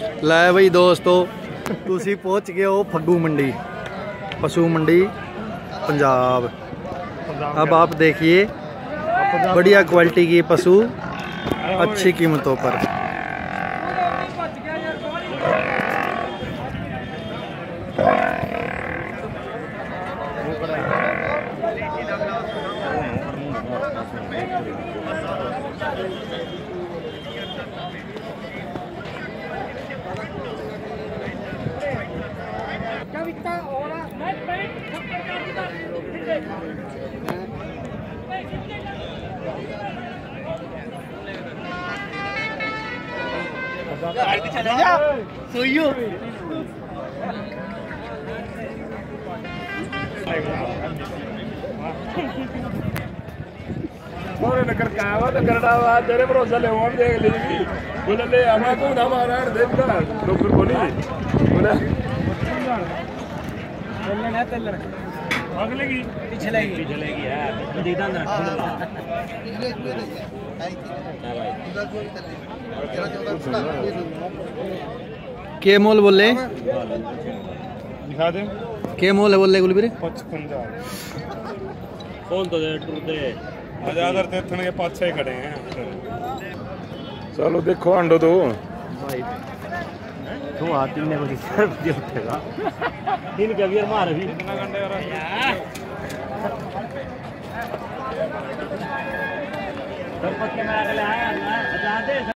लै बई दोस्तों तुसी पहुंच गए हो फग्गू मंडी, पशु मंडी पंजाब। अब आप देखिए बढ़िया क्वालिटी की पशु अच्छी कीमतों पर। तेरे भरोसा ले देख ली बोले ले हमारा तो हमारा देख का डॉक्टर बोली बोले अगले की पिछलेगी यार दीदा ना के मोल बोले दिखा दे के मोल है बोले गुलबीर 55 कौन तो टूर दे अगर तेथन के 5-6 खड़े हैं। चलो देखो अंडो दो तो आती ने को उठेगा दिन के अभी मार भी कितना घंटे और